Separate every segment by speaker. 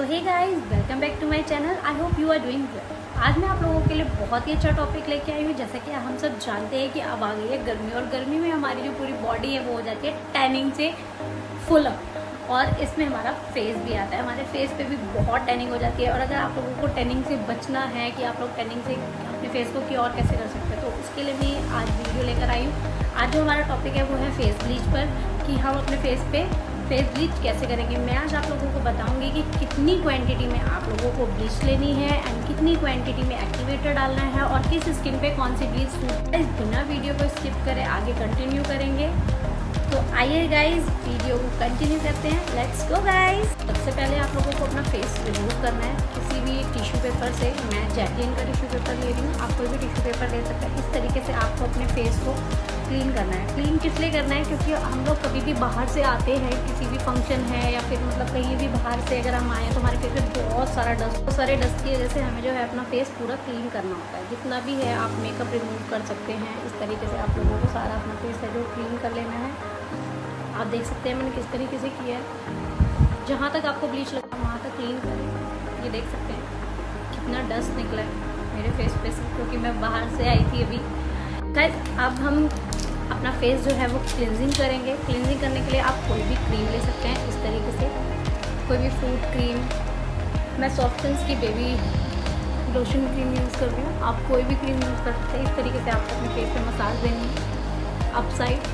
Speaker 1: Hey guys, welcome back to my channel. I hope you are doing well. आज मैं आप लोगों के लिए बहुत ही अच्छा टॉपिक लेके आई हूँ। जैसा कि हम सब जानते हैं कि अब आ गई है गर्मी, और गर्मी में हमारी जो पूरी बॉडी है वो हो जाती है टैनिंग से फुल अप, और इसमें हमारा फेस भी आता है। हमारे फेस पे भी बहुत टैनिंग हो जाती है। और अगर आप लोगों को टैनिंग से बचना है कि आप लोग टैनिंग से अपने फेस को क्योर कैसे कर सकते हैं, तो उसके लिए मैं आज वीडियो लेकर आई हूँ। आज जो हमारा टॉपिक है वो है फेस ब्लीच पर, कि हम अपने फेस पे फेस ब्लीच कैसे करेंगे। मैं आज आप लोगों को बताऊंगी कि कितनी क्वांटिटी में आप लोगों को ब्लीच लेनी है एंड कितनी क्वांटिटी में एक्टिवेटर डालना है, और किस स्किन पे कौन सी ब्लीच सूट। इस बिना वीडियो को स्किप करें आगे कंटिन्यू करेंगे। तो आइए गाइज वीडियो को कंटिन्यू करते हैं। Let's go guys. सबसे पहले आप लोगों को अपना फेस रिमूव करना है किसी भी टिश्यू पेपर से। मैं जैकलिन का टिश्यू पेपर ले रही हूँ, आप कोई भी टिश्यू पेपर ले सकते हैं। इस तरीके से आपको अपने फेस को क्लीन करना है। क्लीन किस लिए करना है, क्योंकि हम लोग कभी भी बाहर से आते हैं, किसी भी फंक्शन है या फिर मतलब कहीं भी बाहर से अगर हम आए तो हमारे फेस पे बहुत सारे डस्ट की वजह से हमें जो है अपना फेस पूरा क्लीन करना होता है। जितना भी है आप मेकअप रिमूव कर सकते हैं। इस तरीके से आप लोगों को सारा अपना फेस है जो क्लीन कर लेना है। आप देख सकते हैं मैंने किस तरीके से किया है। जहाँ तक आपको ब्लीच लगा वहाँ तक क्लीन करें। ये देख सकते हैं कितना डस्ट निकला है मेरे फेस पे से, क्योंकि मैं बाहर से आई थी अभी। गाइस अब हम अपना फेस जो है वो क्लिनजिंग करेंगे। क्लिनजिंग करने के लिए आप कोई भी क्रीम ले सकते हैं। इस तरीके से कोई भी फ्रूट क्रीम, मैं सॉफ्टन्स की बेबी लोशन क्रीम यूज़ कर रही हूँ। आप कोई भी क्रीम यूज़ कर सकते हैं। इस तरीके से आपको अपने फेस पे मसाज देनी है अप साइड,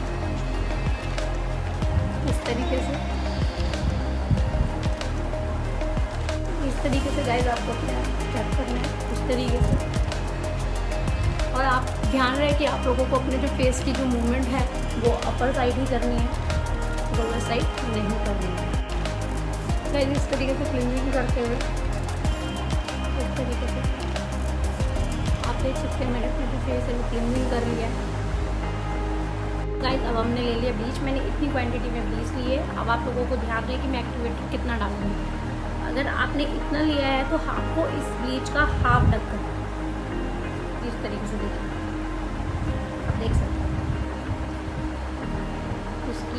Speaker 1: इस तरीके से। इस तरीके से गाइस आपको अपना चेक करना है इस तरीके से। और आप ध्यान रहे कि आप लोगों को अपने जो फेस की जो मूवमेंट है वो अपर साइड ही करनी है, लोअर साइड नहीं करनी है। गाइस इस तरीके से क्लीनिंग करते हुए इस तरीके से आप देख सकते हैं मैंने अपने जो फेस है वो क्लीनिंग कर लिया है। गाइस अब हमने ले लिया ब्लीच। मैंने इतनी क्वांटिटी में ब्लीच ली है। अब आप लोगों को ध्यान रहे कि मैं एक्टिवेटर कितना डालूंगी। अगर आपने इतना लिया है तो आपको इस ब्लीच का हाफ डक करना है। इस तरीके से देखिए, आप देख सकते हैं उसकी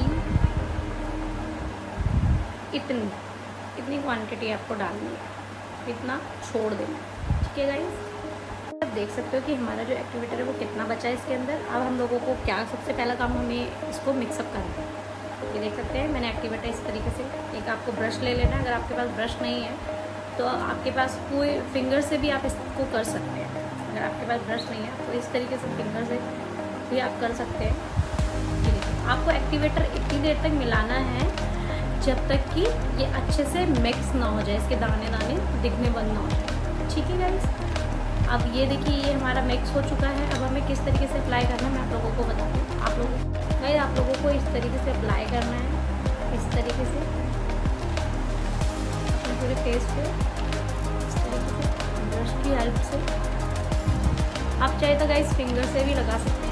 Speaker 1: इतनी क्वांटिटी आपको डालनी है, इतना छोड़ देना है। ठीक है गाइस, अब देख सकते हो कि हमारा जो एक्टिवेटर है वो कितना बचा है इसके अंदर। अब हम लोगों को क्या सबसे पहला काम हमें इसको मिक्सअप करना है। ये देख सकते हैं मैंने एक्टिवेटर इस तरीके से, एक आपको ब्रश ले लेना है। अगर आपके पास ब्रश नहीं है तो आपके पास कोई फिंगर से भी आप इसको कर सकते हैं। अगर आपके पास ब्रश नहीं है तो इस तरीके से फिंगर से भी आप कर सकते हैं। आपको एक्टिवेटर इतनी देर तक मिलाना है जब तक कि ये अच्छे से मिक्स ना हो जाए, इसके दाने दाने दिखने बंद ना हो जाए। ठीक है गाइस, अब ये देखिए ये हमारा मिक्स हो चुका है। अब हमें किस तरीके से अप्लाई करना है मैं आप लोगों को बता दूँ। आप लोगों को इस तरीके से अप्लाई करना है, इस तरीके से अपने पूरे फेस पे इस तरीके से ब्रश की हेल्प से। आप चाहे तो गाइस फिंगर से भी लगा सकते हैं।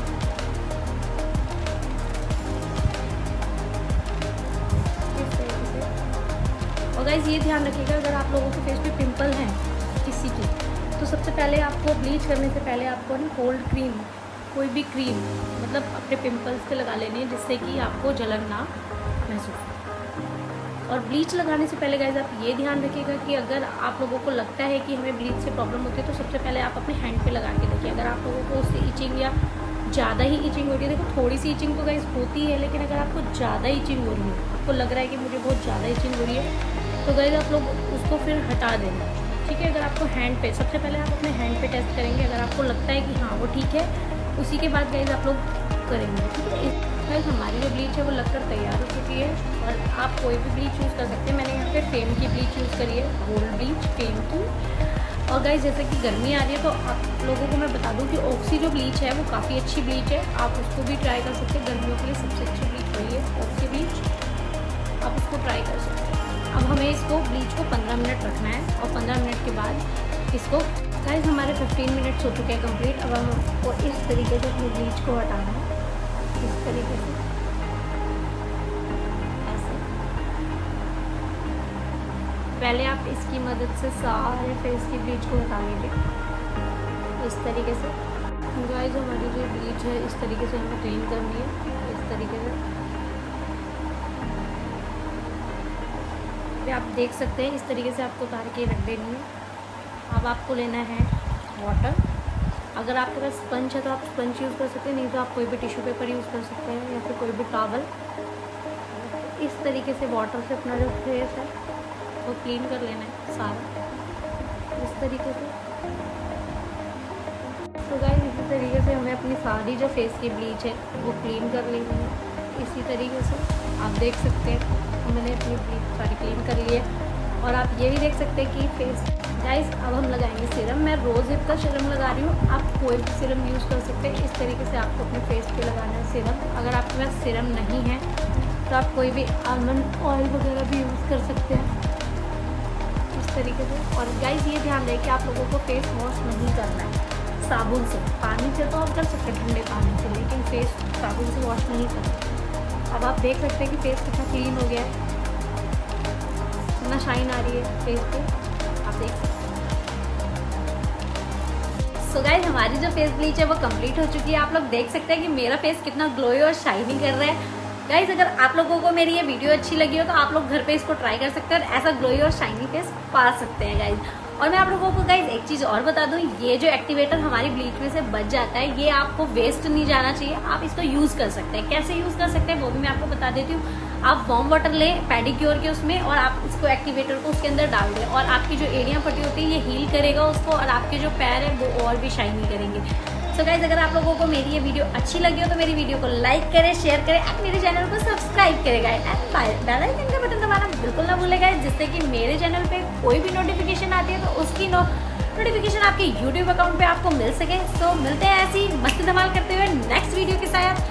Speaker 1: इस तरीके से। और गाइस ये ध्यान रखिएगा अगर आप लोगों के फेस पे पिंपल हैं किसी की, तो सबसे पहले आपको ब्लीच करने से पहले आपको ना कोल्ड क्रीम, कोई भी क्रीम मतलब अपने पिंपल्स पे लगा लेनी है, जिससे कि आपको जलन ना महसूस हो। और ब्लीच लगाने से पहले गाइस आप ये ध्यान रखिएगा कि अगर आप लोगों को लगता है कि हमें ब्लीच से प्रॉब्लम होती है तो सबसे पहले आप अपने हैंड पे लगा के देखिए। अगर आप लोगों को उससे इचिंग या ज़्यादा ही इचिंग हो रही है, देखो थोड़ी सी इचिंग तो गाइस होती है, लेकिन अगर आपको ज़्यादा इचिंग हो रही है, आपको लग रहा है कि मुझे बहुत ज़्यादा इचिंग हो रही है, तो गाइस आप लोग उसको फिर हटा देना। ठीक है, अगर आपको हैंड पे, सबसे पहले आप अपने हैंड पे टेस्ट करेंगे। अगर आपको लगता है कि हाँ वो ठीक है, उसी के बाद गाइस आप लोग करेंगे। ठीक है गाइस, हमारी जो ब्लीच है वो लगकर तैयार हो चुकी है, और आप कोई भी ब्लीच यूज़ कर सकते हैं। मैंने यहाँ पे फेम की ब्लीच यूज़ करी है, गोल्ड ब्लीच फेम की। और गाइस जैसे कि गर्मी आ रही है तो आप लोगों को मैं बता दूँ कि ऑक्सी जो ब्लीच है वो काफ़ी अच्छी ब्लीच है, आप उसको भी ट्राई कर सकते हैं। गर्मियों के लिए सबसे अच्छी ब्लीच वही है, ऑक्सी ब्लीच, आप उसको ट्राई कर सकते हैं। अब हमें इसको ब्लीच को 15 मिनट रखना है, और 15 मिनट के बाद इसको गाइस हमारे 15 मिनट्स हो चुके हैं कंप्लीट। अब हमको इस तरीके से अपनी ब्लीच को हटाना है, इस तरीके से ऐसे। पहले आप इसकी मदद से सारे फेस की ब्लीच को हटा लीजिए इस तरीके से। गाइस हमारी जो ब्लीच है इस तरीके से हमें क्लीन करनी है, इस तरीके से। अभी आप देख सकते हैं इस तरीके से आपको उतार के रख देनी है। अब आपको लेना है वाटर। अगर आपके पास स्पंज है तो आप स्पंज यूज़ कर सकते हैं, नहीं तो आप कोई भी टिश्यू पेपर यूज़ कर सकते हैं या फिर कोई भी टॉवल। इस तरीके से वाटर से अपना जो फेस है वो क्लीन कर लेना है सारा, इस तरीके से। तो गाइस इसी तरीके से हमें अपनी सारी जो फेस की ब्लीच है वो क्लीन कर लेनी है। इसी तरीके से आप देख सकते हैं मैंने अपनी ब्लीच सारी क्लीन कर ली है। और आप ये भी देख सकते हैं कि फेस गाइस अब हम लगाएंगे सीरम। मैं रोज़ हिप का सीरम लगा रही हूँ, आप कोई भी सीरम यूज़ कर सकते हैं। इस तरीके से आपको अपने फेस पे लगाना है सीरम। अगर आपके पास सीरम नहीं है तो आप कोई भी आलमंड ऑयल वगैरह भी यूज़ कर सकते हैं इस तरीके से। और गाइस ये ध्यान रहे कि आप लोगों को फेस वॉश नहीं करना है साबुन से। पानी से तो आप कर सकते हैं, ठंडे पानी से, लेकिन फेस साबुन से वॉश नहीं करना। अब आप देख सकते हैं कि फेस कितना क्लीन हो गया है, कितना शाइन आ रही है फेस पे, आप देख सकते हैं। सो गाइस हमारी जो फेस ब्लीच है वो कंप्लीट हो चुकी है। आप लोग देख सकते हैं कि मेरा फेस कितना ग्लोई और शाइनी कर रहा है। गाइस अगर आप लोगों को मेरी ये वीडियो अच्छी लगी हो तो आप लोग घर पे इसको ट्राई कर सकते हैं और ऐसा ग्लोई और शाइनी फेस पा सकते हैं गाइस। और मैं आप लोगों को गाइस एक चीज़ और बता दूं, ये जो एक्टिवेटर हमारी ब्लीच में से बच जाता है ये आपको वेस्ट नहीं जाना चाहिए, आप इसको यूज़ कर सकते हैं। कैसे यूज़ कर सकते हैं वो भी मैं आपको बता देती हूँ। आप वार्म वाटर लें पेडिक्योर के उसमें और आप इसको एक्टिवेटर को उसके अंदर डाल दें और आपकी जो एड़ियाँ फटी होती है ये हील करेगा उसको और आपके जो पैर है वो और भी शाइनी करेंगे। सो गाइस अगर आप लोगों को मेरी ये वीडियो अच्छी लगी हो तो मेरी वीडियो को लाइक करें, शेयर करें एंड मेरे चैनल को सब्सक्राइब करें गाइस एंड बेल आइकन का बटन दबाना बिल्कुल ना भूलें गाइस, जिससे कि मेरे चैनल पे कोई भी नोटिफिकेशन आती है तो उसकी नोटिफिकेशन आपके यूट्यूब अकाउंट पे आपको मिल सके। सो मिलते हैं ऐसी मस्ती धमाल करते हुए नेक्स्ट वीडियो के साथ।